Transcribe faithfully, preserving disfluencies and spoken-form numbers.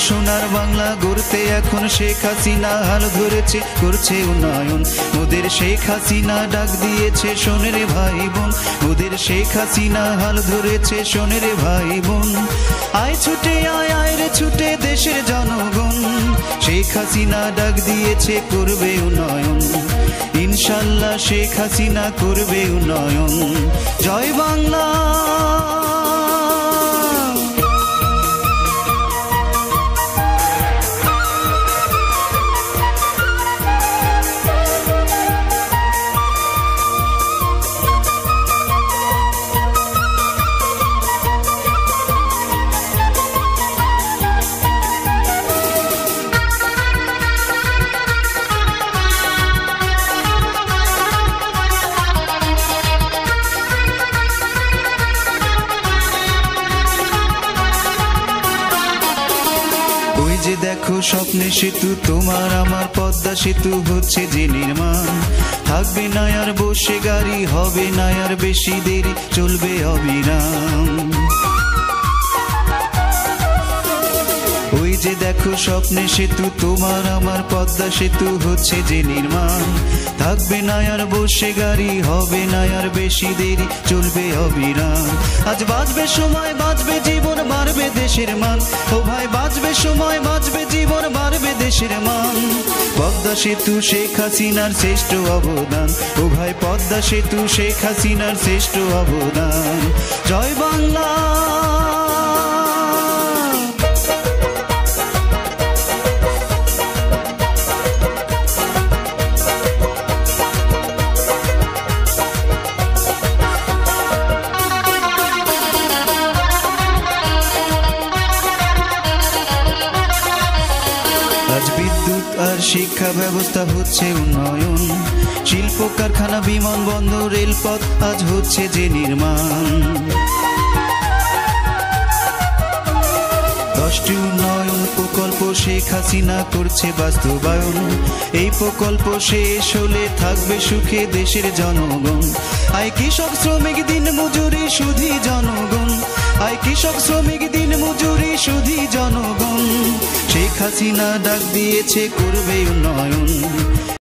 সোনার বাংলা গড়তে এখন শেখ হাসিনা হাল ধরেছে, করছে উন্নয়ন। মোদের শেখ হাসিনা ডাক দিয়েছে শোনে রে ভাই বোন, মোদের শেখ হাসিনা হাল ধরেছে শোনে রে ভাই বোন। আয় ছুটে আয় আয় রে ছুটে দেশের জনগণ, শেখ হাসিনা ডাক দিয়েছে করবে উন্নয়ন। ইনশাল্লাহ শেখ হাসিনা করবে উন্নয়ন। জয় বাংলা। ওই যে দেখো স্বপ্নে সেতু, তোমার আমার পদ্মা সেতু হচ্ছে যে নির্মাণ। থাকবে না আর বসে গাড়ি, হবে না আর বেশি দেরি, চলবে অবিরাম। ওই যে দেখো স্বপ্নে সেতু, তোমার আমার পদ্মা সেতু হচ্ছে যে নির্মাণ। থাকবে না আর বসে গাড়ি, হবে না আর বেশি দেরি, চলবে অবিরাম। আজ বাঁচবে সময়, বাঁচবে জীবন, বাড়বে দেশের মান। ও ভাই বাঁচবে সময়, বাঁচবে জীবন, বাড়বে দেশের মান। পদ্মা সেতু শেখ হাসিনার শ্রেষ্ঠ অবদান। ও ভাই পদ্মা সেতু শেখ হাসিনার শ্রেষ্ঠ অবদান। জয় বাংলা। আজ বিদ্যুৎ আর শিক্ষা ব্যবস্থা হচ্ছে উন্নয়ন। শিল্প কারখানা, বিমানবন্দর, রেলপথ আজ হচ্ছে যে নির্মাণ। দশটি উন্নয়ন প্রকল্প শেখ হাসিনা করছে বাস্তবায়ন। এই প্রকল্প শেষ হলে থাকবে সুখে দেশের জনগণ। আয় কৃষক শ্রমিক দিন মজুরি সুধী জনগণ, আয় কৃষক শ্রমিক দিন মজুরি সুধী জনগণ। শেখ হাসিনা ডাক দিয়েছে করবে উন্নয়ন।